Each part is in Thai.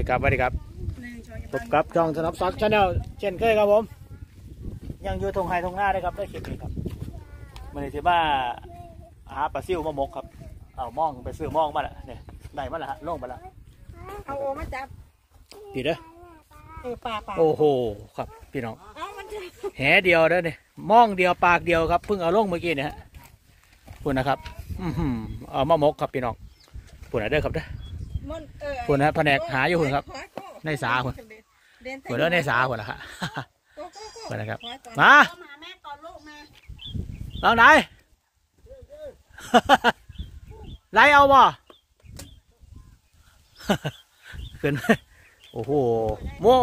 ครับสวัสดีครับพบกับช่องสนับซักชาแนลเช่นเคยครับผมยังอยู่ทงไฮทงหน้าได้ครับได้คลิปนี้ครับมันเลยที่ว่าหาปลาซิวมามกครับเอามองไปซื้อมองมาละเนี่ยได้มาละฮะล่งมาละเอาโอมาจับปีเด้อปลาโอ้โหครับพี่น้องแหเดียวเด้อเนี่ยมองเดียวปากเดียวครับเพิ่งเอาล่งเมื่อกี้เนี่ยฮะพูดนะครับเอามามกครับพี่น้องพูดอะไรเด้อครับเด้อพูดนะแผนกหาอยู่คุณครับในสาคุณพูดเด้อในสาคุณนะครับพูดนะครับมาเอาไหนไล่เอาบ่ขึ้นโอ้โหโม่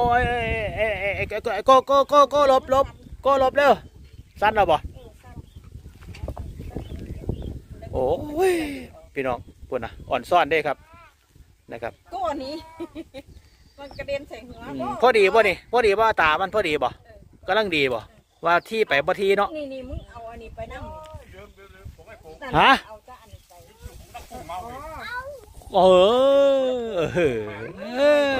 ก็ลบเร็วสั้นเราบ่โอ้ยพี่น้องพูดนะอ่อนซ่อนได้ครับนะครับก้อนนี้มันกระเด็นใส่หัวพอดีบ่นี่พอดีบ่ตามันพอดีบ่กำลังดีบ่ว่าที่ไปบ่ทีเนาะนี่มึงเอาอันนี้ไปนั่งฮะเออ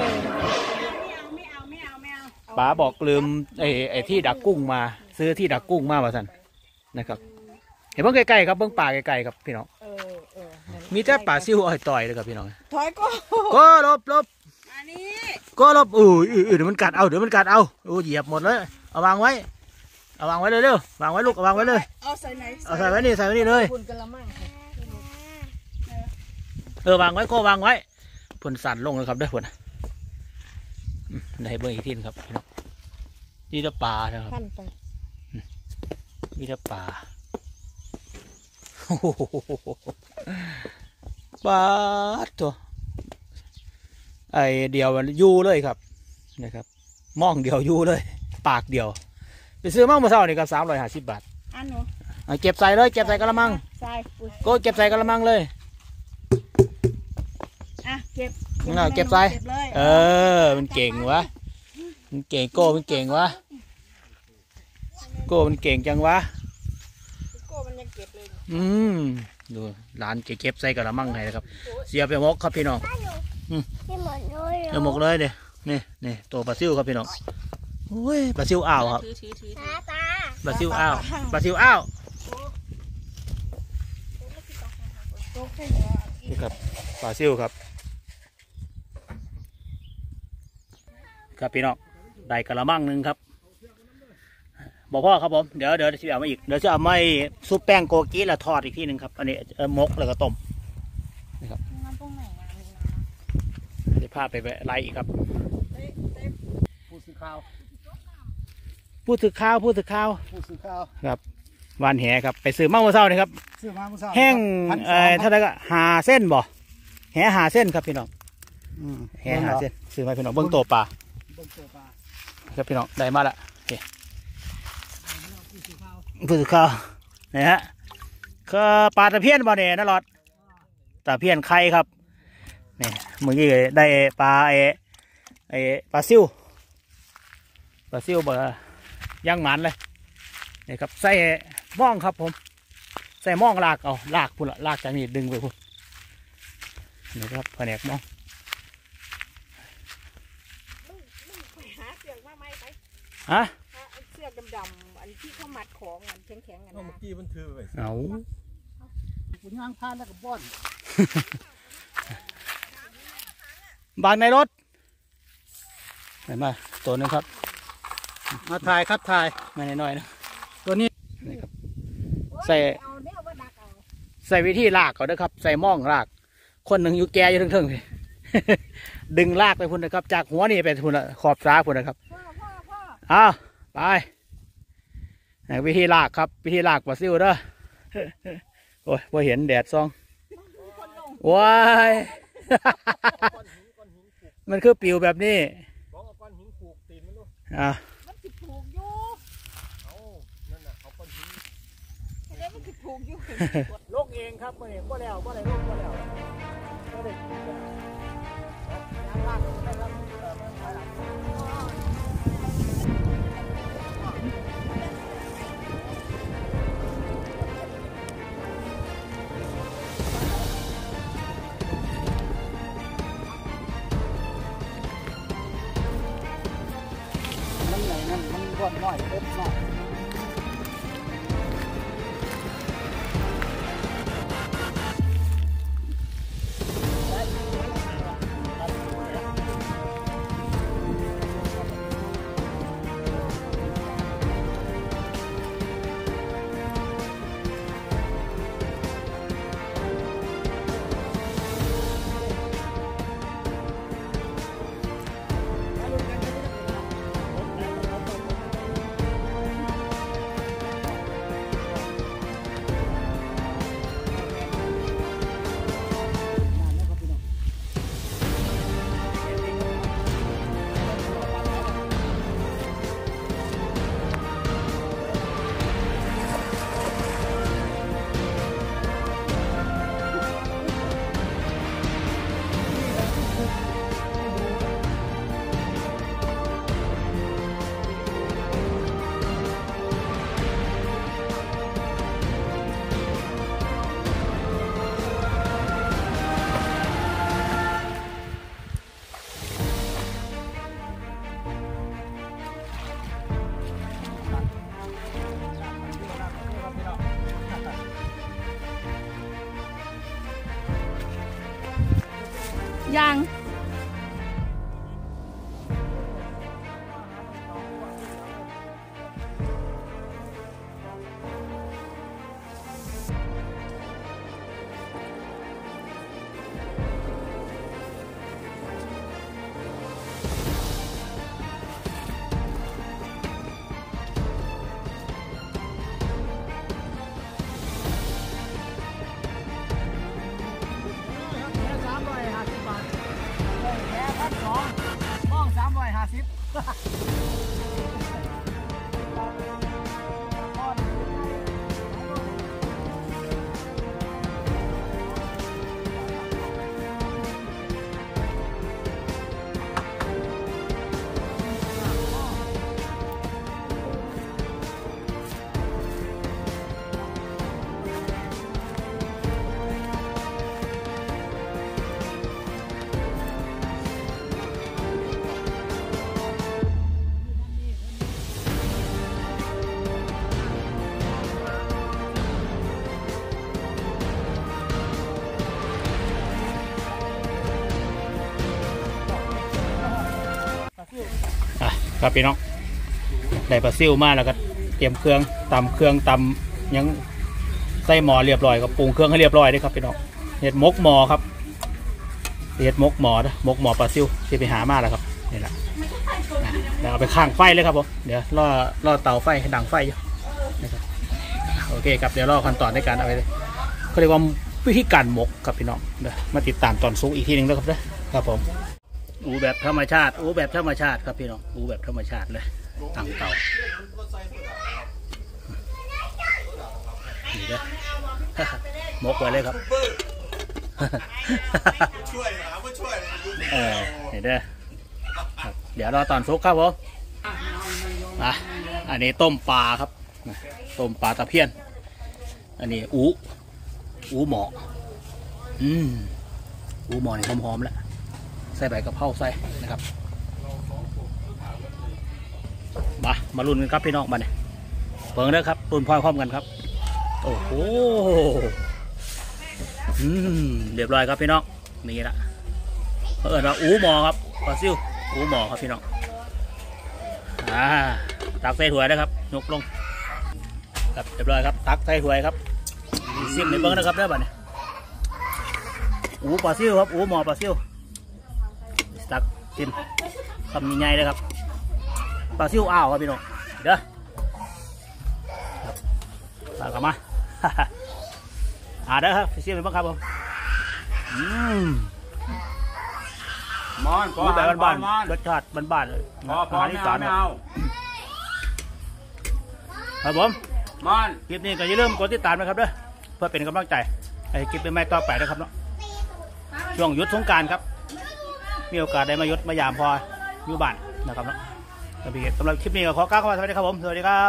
ป๋าบอกลืมไอ้ที่ดักกุ้งมาซื้อที่ดักกุ้งมาสันนะครับเห็นเพิ่งใกล้ๆครับเพิ่งป่าใกล้ๆครับพี่น้องมีแต่ป่าซิวอ้อยต่อยเลยครับพี่น้องถอยก็ลบอันนี้ก็ลบเดี๋ยวมันกัดเอาโอ้เหยียบหมดเลยเอาวางไว้เร็ววางไว้ลูกเอาวางไว้เลยเอาใส่ไหนเอาใส่ไว้นี่เลยวางไว้ก็วางไว้ผลสั่นลงเลยครับได้ผลได้เบอร์อีกทีครับพี่น้องนี่จะปลานะครับนี่จะปลาปลาตัวไอเดียวมันยู่เลยครับนะครับมองเดียวยู่เลยปากเดียวไปซื้อมั่งมาเท่านี่ก็350 บาทอันหนูเก็บใส่เลยเก็บใส่กระมังก็เก็บใส่กระมังเลยเก็บใส่มันเก่งวะมันเก่งโก้มันเก่งวะโก้มันเก่งจังวะโก้มันยังเก็บเลยดูหลานเก็บใส่กระมังให้นะครับเสียไปมกครับพี่น้องเอาหมกเลยเดี๋ยวนี่ตัวปลาซิวครับพี่น้องโอ้ยปลาซิวอ้าวครับปลาซิวอ้าวนี่ครับปลาซิวครับครับพี่น้องได้กระมังหนึ่งครับบอกพ่อครับผมเดี๋ยวจะเอามาอีกเดี๋ยวจะเอาไม่ซุปแป้งโกกิแล้วทอดอีกทีหนึ่งครับอันนี้มกแล้วก็ต้มนี่ครับจะพาไปไล่อีกครับผู้สื่อข่าวครับวานแหครับไปซื้อมั่งมะเศร้านี่ครับแห้งเท่าไหร่ก็5 เส้นบ่แห5 เส้นครับพี่น้องแห5 เส้นซื้อมาพี่น้องเบื้องโตปลาครับพี่น้องได้มาละผู้สื่อข่าวนี่ฮะก็ปลาตะเพียนบ่เนี่ยนะหลอดตะเพียนไข่ครับนี่เมื่อกี้ได้ปลาปลาซิวบ่ย่างหมันเลยนี่ครับใส่ม่องครับผมใส่ม่องลากเอาลากพุ่นละลากจากนี่ดึงไปพุ่นนี่ครับแผนกม่องฮะเสื้อดำๆอันที่เขามัดของอันแข็งๆอันนั้นเมื่อกี้มันถือไปเอาคุณย่างพานแล้วกับบ้อนบางในรถเห็นไหมตัวนึงครับมาถ่ายไม่น้อยนะตัวนี้นี่ครับใส่วิธีลากเขาด้วยครับใส่ม่องลากคนหนึ่งอยู่แกอยู่ทึ่งๆดึงลากไปพุ่นนะครับจากหัวนี่ไปพุ่นขอบซ้ายพุ่นนะครับไปวิธีลากครับวิธีลากปลาซิวเด้อโอ้ยพอเห็นแดดซองว้ายมันคือปิวแบบนี้โลกเองครับเมื่อนี้ก็แล้วก็แล้วก็ได้ลากได้ครับมันไหนนั่นมันบ่อนน้อยเล็กน้อยยังครับพี่น้องได้ปลาซิวมาแล้วก็เตรียมเครื่องตำยังใส่หม้อเรียบร้อยก็ปรุงเครื่องให้เรียบร้อยด้วยครับพี่น้องเห็ดมกหม้อครับเห็ดมกหม้อนะมกหม้อปลาซิวที่ไปหามาแล้วครับนี่แหละเดี๋ยวเอาไปข้างไฟเลยครับผมเดี๋ยวล่อเตาไฟให้ดังไฟอยู่นะครับโอเคครับเดี๋ยวรอขั้นตอนในการเอาไปเขาเรียกว่าวิธีการหมกครับพี่น้องเดี๋ยวมาติดตามตอนซุกอีกทีหนึ่งแล้วครับนะครับผมอูแบบธรรมชาติครับพี่น้องอูแบบธรรมชาติเลยตั้งเตานี่เด้อ มกไว้เลยครับช่วยหาผู้ช่วยนี่เด้อเดี๋ยวรอตอนซุกครับผมอันนี้ต้มปลาครับต้มปลาตะเพียนอันนี้อูหมออูหมอนี่หอมๆแล้วใส่ใบกะเพราใส่นะครับมาลุ้นกันครับพี่น้องมาเนี่ยเปิงเด้อครับลุ้นพร้อมกันครับโอ้โหเรียบร้อยครับพี่น้องนี่ละว่าอูหมอครับปลาซิวอูหมอครับพี่น้องตักใส่ถ้วยนะครับยกลงครับเรียบร้อยครับตักใส่ถ้วยครับซิมในเบิ้งนะครับเด้อบัดนี้อูปลาซิวครับอูหมอปลาซิวตักซิมคำใหญ่ๆเลยครับปลาซิวอ้าวครับพี่น้องเด้อครับตักกลับมาเด้อครับซิมเป็นบ้างครับผมมอนอูแบบบ้านๆรสชาติบ้านๆเลยพอไม่เอาครับผมมอนคลิปนี้ก็อย่าลืมกดติดตามนะครับเด้อเพื่อเป็นกำลังใจให้คลิปเป็นไม้ต่อไปนะครับเนาะช่วงหยุดสงกรานต์ครับมีโอกาสได้มายุดมายามพออยู่บ้านนะครับเนาะสำหรับคลิปนี้ก็ขอกล่าวคำว่าสวัสดีครับผมสวัสดีครับ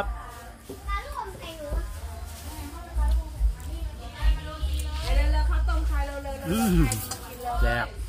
แซ่บ